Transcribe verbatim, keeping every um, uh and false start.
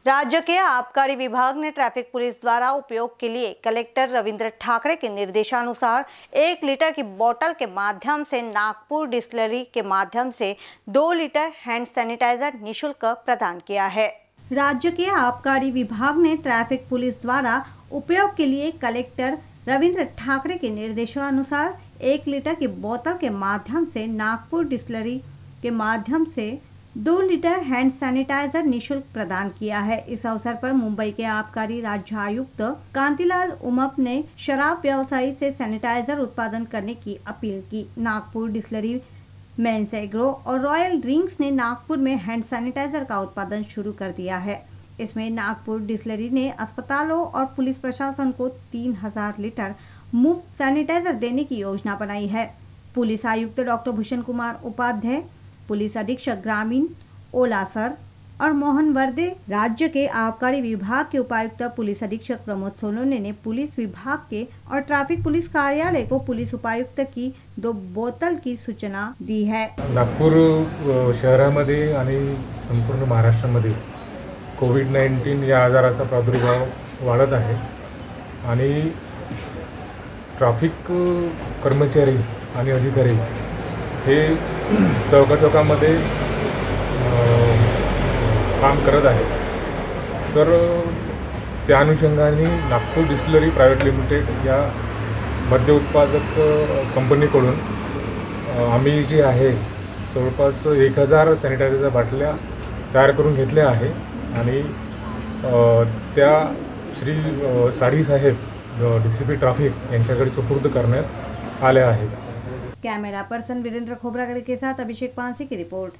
राज्य के आबकारी विभाग ने ट्रैफिक पुलिस द्वारा उपयोग के लिए कलेक्टर रविंद्र ठाकरे के निर्देशानुसार एक लीटर की बोतल के माध्यम से नागपुर डिस्टिलरी के माध्यम से दो लीटर हैंड सैनिटाइजर निःशुल्क प्रदान किया है। राज्य के आबकारी विभाग ने ट्रैफिक पुलिस द्वारा उपयोग के लिए कलेक्टर रविंद्र ठाकरे के निर्देशानुसार एक लीटर की बोतल के माध्यम से नागपुर डिस्टिलरी के माध्यम से दो लीटर हैंड सैनिटाइजर निःशुल्क प्रदान किया है। इस अवसर पर मुंबई के आबकारी राज्य आयुक्त कांतिलाल उमप ने शराब व्यवसायी से सैनिटाइजर उत्पादन करने की अपील की। नागपुर डिस्टिलरी, मेंस एग्रो और रॉयल ड्रिंक्स ने नागपुर में हैंड सैनिटाइजर का उत्पादन शुरू कर दिया है। इसमें नागपुर डिस्टिलरी ने अस्पतालों और पुलिस प्रशासन को तीन हजार लीटर मुफ्त सैनिटाइजर देने की योजना बनाई है। पुलिस आयुक्त डॉक्टर भूषण कुमार उपाध्याय, पुलिस अधीक्षक ग्रामीण ओलासर और मोहन वर्दे, राज्य के आबकारी विभाग के उपायुक्त पुलिस अधीक्षक प्रमोद सोनोने ने पुलिस विभाग के और ट्रैफिक पुलिस कार्यालय को पुलिस उपायुक्त की दो बोतल की सूचना दी है। नागपूर शहरामध्ये आणि संपूर्ण महाराष्ट्रामध्ये कोविड नाईन्टीन या आजाराचा प्रादुर्भाव वाढत आहे आणि ट्रॅफिक कर्मचारी आणि अधिकारी हे चौका चौकामध्ये काम करत आहे। तर त्या अनुषंगाने नागपूर डिस्टिलरी प्रायव्हेट लिमिटेड या मद्य उत्पादक कंपनीकडून आम्ही जी आहे जवळपास एक हजार सॅनिटायझरच्या बाटल्या तयार करून घेतल्या आहे आणि त्या श्री साडी साहेब डीसीपी ट्रॅफिक यांच्याकडे सुपूर्द करण्यात आल्या आहेत। कैमरा पर्सन वीरेंद्र खोबरागड़े के साथ अभिषेक पांसे की रिपोर्ट।